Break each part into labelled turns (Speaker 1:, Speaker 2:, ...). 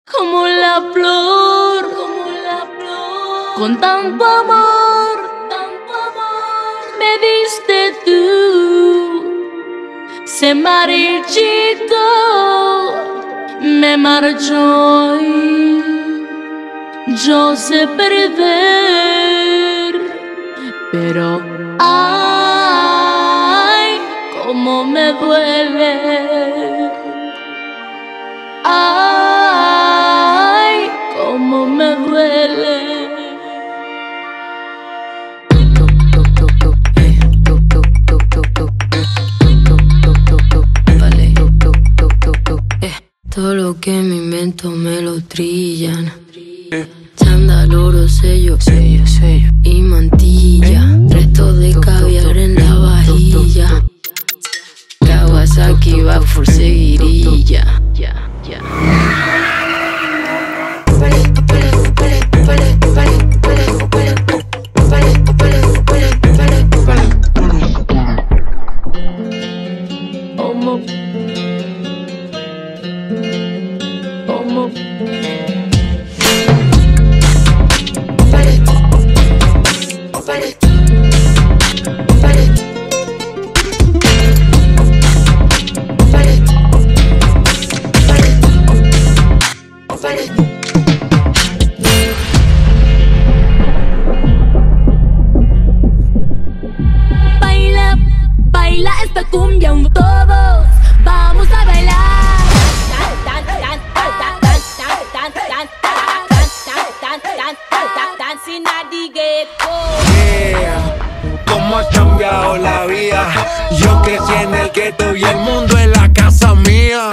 Speaker 1: como la flor, con tanto amor, me diste tú. Se marchito, me marchó y yo sé perder, pero ay, cómo me duele. Ay, cómo me duele.
Speaker 2: Todo lo que me invento me lo trillan. Chándal, oro, sello y mantilla. Resto de caviar en la vajilla. Kawasaki va por seguirilla.
Speaker 1: Baila esta cumbia, todos vamos a bailar.
Speaker 3: Yeah, cómo ha cambiado la vida. Yo crecí en el gueto y el mundo es la casa mía.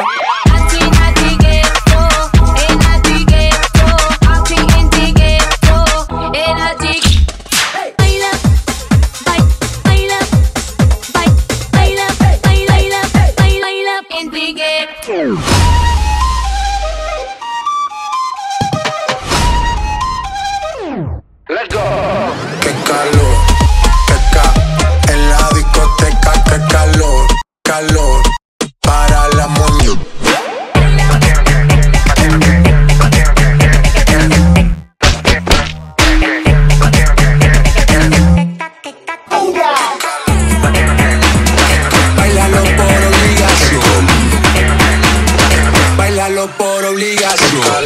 Speaker 4: Let's go.
Speaker 3: Qué calor, en la discoteca, qué calor, calor para la moño. Bailalo por obligación. Bailalo por obligación.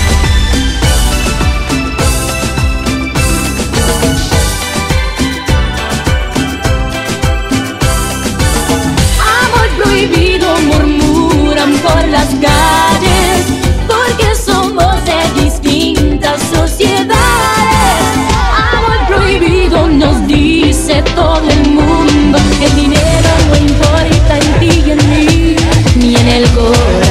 Speaker 1: Prohibido murmuran por las calles, porque somos de distintas sociedades. Amor prohibido nos dice todo el mundo, que el dinero no importa en ti y en mí, ni en el corazón.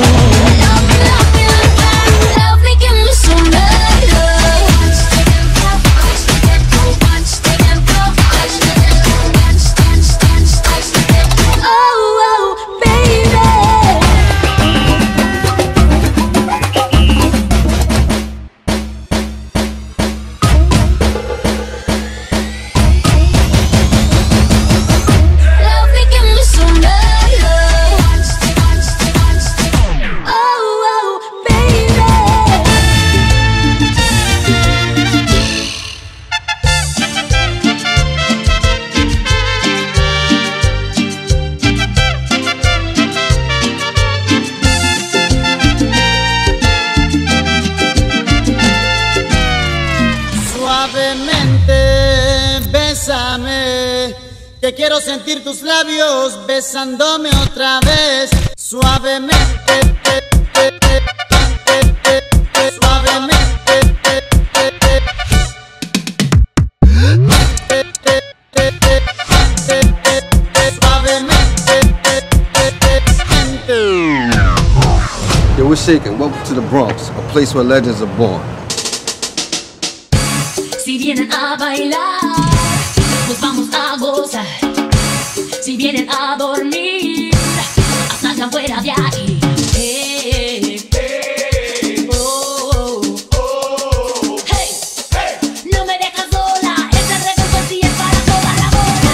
Speaker 5: Bésame, que quiero sentir tus labios besándome otra vez, suavemente, suavemente, suavemente.
Speaker 6: Yo, we're shaking. Welcome to the Bronx, a place where legends are born.
Speaker 1: Si vienen a bailar, pues vamos a gozar. Si vienen a dormir, salgan fuera de ahí. Oh, oh. Hey, no me dejas sola. Este reggaetón sí es para toda la bola.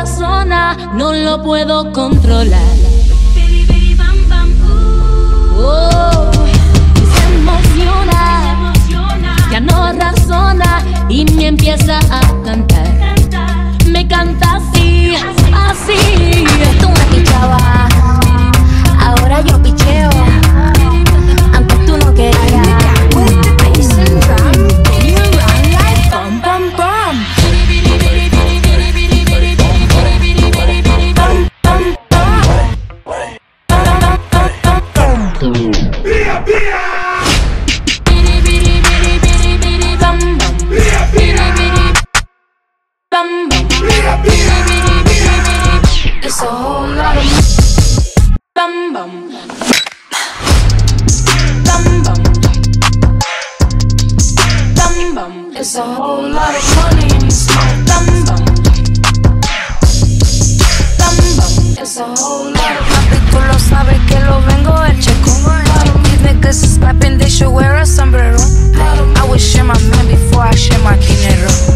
Speaker 1: razona, no lo puedo controlar. Oh, se emociona, ya no razona y me empieza a cantar. Me canta así, así.
Speaker 2: Tú me pichabas, ahora yo picheo. Antes tú no querías.
Speaker 1: Bum, bum, bum.
Speaker 2: It's a whole lot of
Speaker 1: Bum bum bum bum bum bum.
Speaker 2: It's a whole lot of money in this mouth.
Speaker 1: Bum bum bum bum.
Speaker 2: It's a whole lot of papi, tú lo sabes que lo vengo a checo. These niggas is slapping, they should wear a sombrero. I would share my man before I share my dinero.